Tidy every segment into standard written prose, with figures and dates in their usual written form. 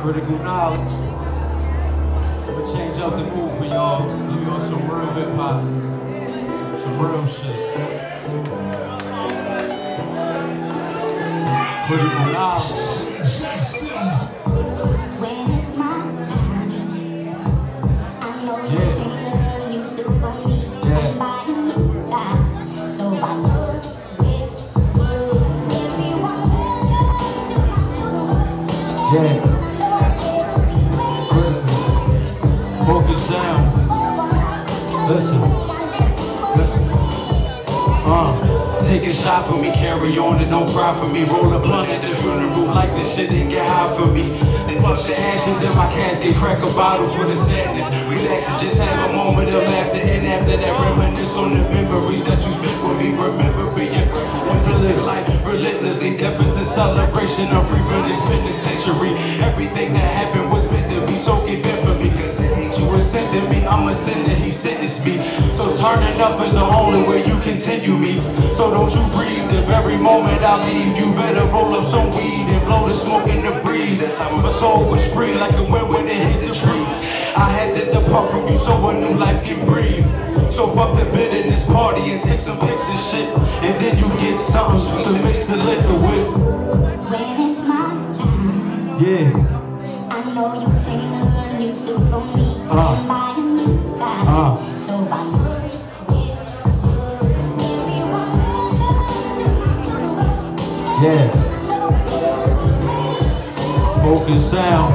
Critical knowledge. I'ma change up the mood for y'all. Give y'all some real hip hop. Some real shit. Critical knowledge. When it's my time, I know you tailor a new suit for me. I'm buying new time, so I love it's good. Everyone welcome to my funeral. Focus down. Listen. Take a shot for me, carry on and don't cry for me. Roll a blunt at the funeral like this shit didn't get high for me. Then puff the ashes in my casket, crack a bottle for the sadness. Relax and just have a moment of laughter. And after that, reminisce on the memories that you spent with me. Remember being when we live life relentlessly. Death is a celebration of free from this penitentiary. Everything that happened was meant to be, so get bent for me. Cause it ain't you ascending me, I'm a sinner, he sentenced me. So turning up is the only way you continue me. So don't you breathe, the very moment I leave, you better roll up some weed and blow the smoke in the breeze. That's how my soul was free, like the wind when it hit the trees. I had to depart from you so a new life can breathe. So fuck the bitterness party and take some pics and shit. And then you get something sweet to mix the liquor with. When it's my time, yeah, I know you tailor a new suit for me. I'm buying new time, so I love it's good. Everyone welcome to my funeral. yeah. Focus sound.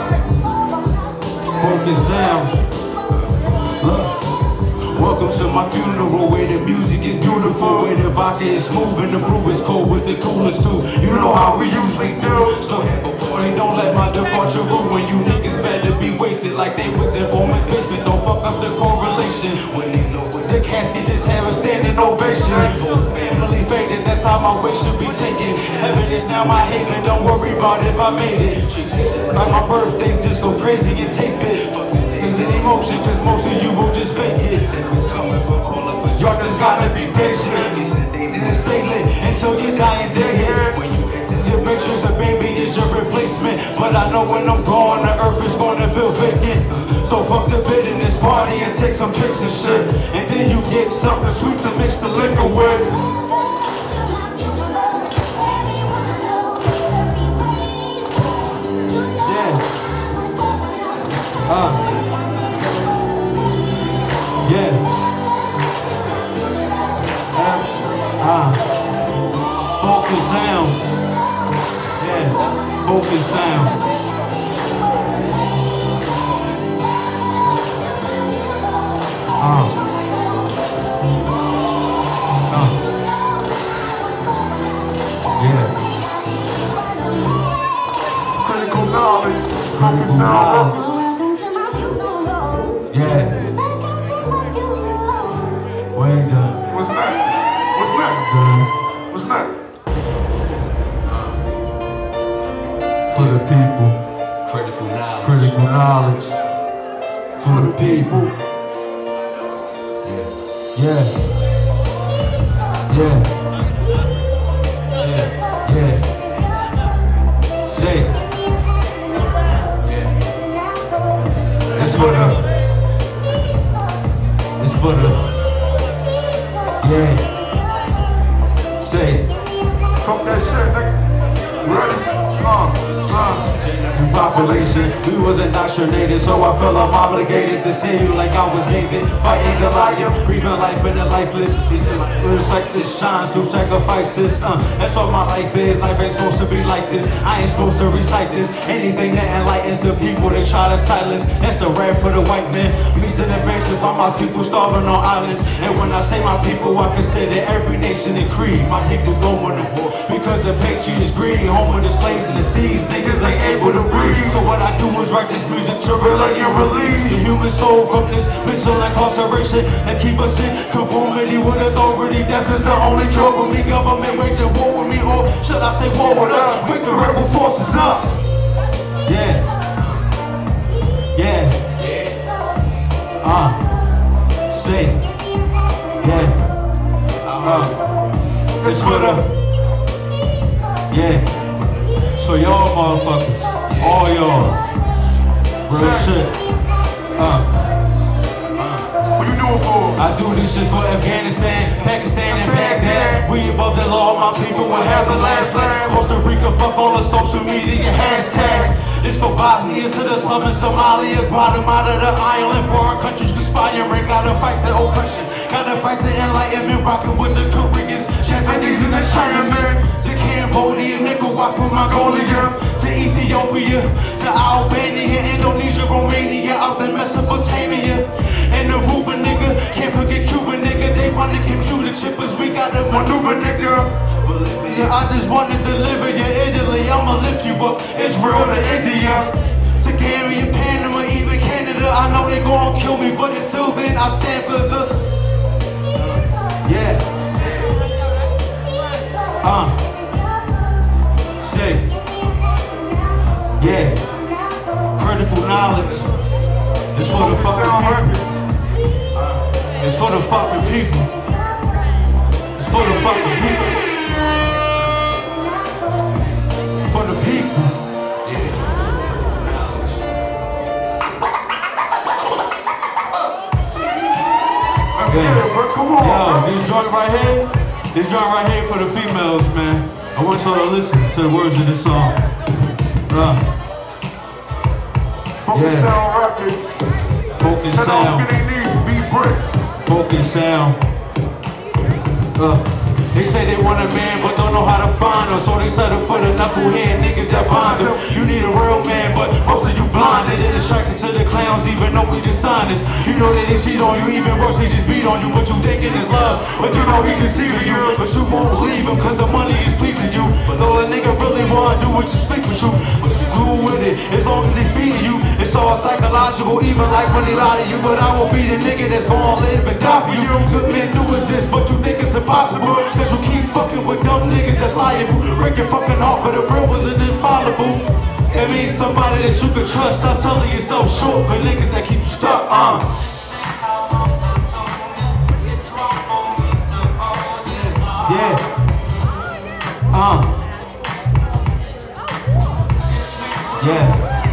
Focus sound. Look. Welcome to my funeral where the music is beautiful, where the vodka is smooth and the brew is cold with the coolers too. You know how we usually do. So have a party, don't let my departure ruin you. Niggas better be wasted like they was in Foreman's basement. Don't fuck up the correlation when they know with the casket, just have a standing ovation. Whole family faded, that's how my way should be taken. Heaven is now my haven, don't worry about if I made it. Like my birthday, just go crazy and tape it. Fuck the tears and emotions, cause most of you will just fake it. It's coming for all of us. Y'all just gotta be patient. Get sedated and stay lit until you die and dead. When you exit your matrix, a baby is your replacement. But I know when I'm gone, the earth is gonna feel vacant. So fuck the bitterness, party and take some pics and shit. And then you get something sweet to mix the liquor with. Yeah. Focus sound. Yeah. Focus sound. Yeah. Critical knowledge. Focus sound. Welcome to my funeral. Yeah. Welcome to my funeral. Way done. What's next? What's next? What's next? For the people. Critical knowledge. Critical knowledge. For the people. Yeah. Yeah. Yeah. Yeah. Say. Yeah. It's for the. It's for the. Yeah. Say. Talk that shit, nigga. Ready? New population, we was indoctrinated, so I felt I'm obligated to see you like I was David, fighting Goliath, breathing life in the lifeless. See the perspective shines through sacrifices. That's what my life is. Life ain't supposed to be like this. I ain't supposed to recite this. Anything that enlightens the people, they try to silence. That's the rap for the white man. Feasting the benches, all my people starving on islands. And when I say my people, I consider every nation and creed. My people's going to war because the patriots greedy, home of the slaves and the thieves. Niggas ain't able to breathe. So what I do is write this music to relate and relieve the human soul from this mental incarceration that keep us in conformity with authority. Death is the only cure for me. Government waging war with me, or should I say war with us? Quick the rebel forces up. Yeah. Yeah. Say. Yeah. It's for the. Yeah. So y'all motherfuckers. All y'all. Real shit. What you doing for? I do this shit for Afghanistan, Pakistan, and Baghdad. We above the law, my people will have the last laugh. Costa Rica, fuck all the social media hashtags. This for Bosnia to the slum in Somalia, Guatemala, the island, foreign countries conspiring. Gotta fight the oppression, gotta fight the enlightenment. Rocking with the Koreans, Japanese, and the Chinamen. To Cambodia, Nicaragua, Mongolia, to Ethiopia, to Albania, Indonesia, Romania, out in Mesopotamia. And the Ruben nigga, can't forget Cuban nigga. They want the computer chippers, we gotta maneuver nigga. Bolivia, I just wanna deliver you Italy, I'ma lift you up, Israel to India. To Gambia, Panama, even Canada. I know they gon' kill me, but until then I stand for the yeah. Sick. Yeah. Critical knowledge. It's for the fucking people. It's for the fucking people. It's for the fucking people. It's for the people. Yeah. Let's get it, bro. Come on, yo, bro. this joint right here for the females, man. I want y'all to listen to the words of this song. Focus Sound Records. Focus Send Sound. off Skinny Knee, B-Bricks. Focus Sound. They say they want a man, but don't know how to find him. So they settle for the knucklehead niggas that bond them. You need a real man, but most of you blinded and attracted to the clowns, even though we dishonest. You know that they cheat on you, even worse, they just beat on you. What you thinking is love, but you know he deceiving you. But you won't leave him, cause the money is pleasing you. But all a nigga really wanna do is just sleep with you. But you cool with it, as long as he feeding you. It's all psychological, even like when they lie to you. But I will be the nigga that's gonna live and die for you. Good men do exist, but you think it's impossible. Cause you keep fucking with dumb niggas that's liable. Break your fucking heart, but the real one is infallible. That means somebody that you can trust. Stop selling yourself short for niggas that keep you stuck. Yeah. Yeah.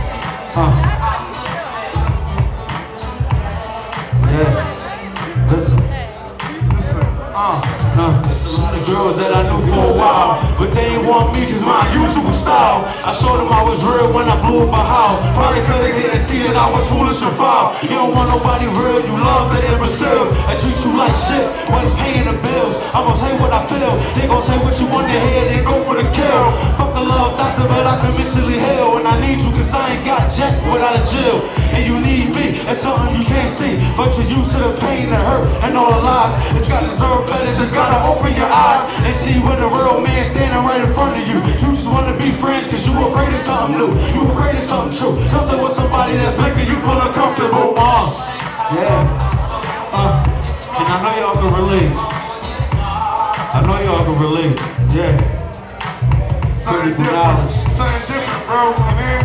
Yeah. Listen. There's a lot of girls that I knew for a while, but they ain't want me cause my usual style. I showed them I was real when I blew up a house. Probably cause they didn't see that I was foolish and foul. You don't want nobody real, you love the imbeciles that treat you like shit when paying the bills. I'ma say what I feel, they gon' say what you want to hear, then go for the kill. Fuck a love doctor, but I can mentally heal. And I need you cause I ain't got jack without a jail. And you need me, it's something you can't see, but you're used to the pain, the hurt, and all the lies. It's got deserve better, just gotta open your eyes and see when the real man standing right in front of you. You just wanna be friends cause you afraid of something new. You afraid of something true. Just there with somebody that's making you feel uncomfortable. Yeah. And I know y'all can relate. I know y'all can relate. Yeah. Something different. Something different, bro. Man.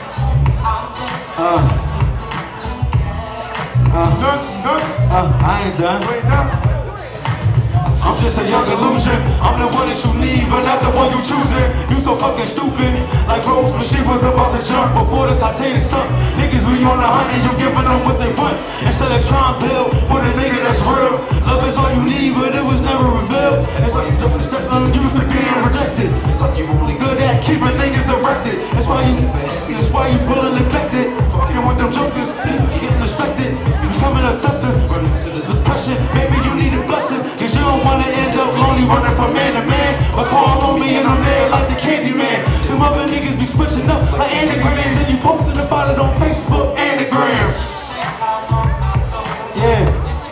I ain't done. You ain't done. I'm just a young illusion. I'm the one that you need, but not the one you choosing. You so fucking stupid. Like Rose when she was about to jump before the Titanic sunk. Niggas be on the hunt and you giving them what they want. Instead of trying to build with a nigga that's real. Love is all you need, but it was never revealed. That's why you don't accept unused to being rejected. It's like you only good at keeping niggas erected. That's why you never happy, that's why you feeling neglected. Fucking with them jokers, people getting respected. It's becoming obsessive, running to the depression. Maybe you need a blessing, cause you don't wanna end up lonely running from man to man. But call on me and I'm there like the candy man. Them other niggas be switching up like anagrams, and you posting about it on Facebook and the gram. Yeah.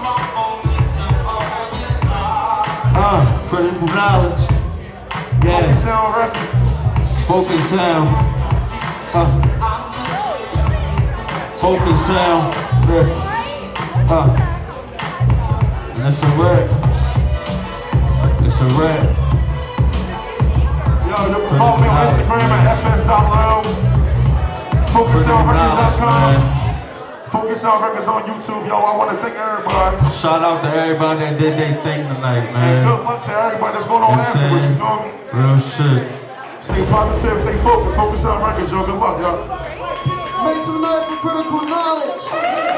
Critical knowledge. Yeah. Focus Sound Records. Focus Sound. Focus Sound. That's a wrap. It's a wrap. Yo, follow me on Instagram at fs.low. FocusSoundRecords.com. Focus Sound Records on YouTube. Yo, I want to thank everybody. Shout out to everybody that did their thing tonight, man. And good luck to everybody that's going on afterwards, you feel me? Real shit. Stay positive, stay focused. Focus on records, yo. Good luck, y'all. Make some noise for Critical Knowledge.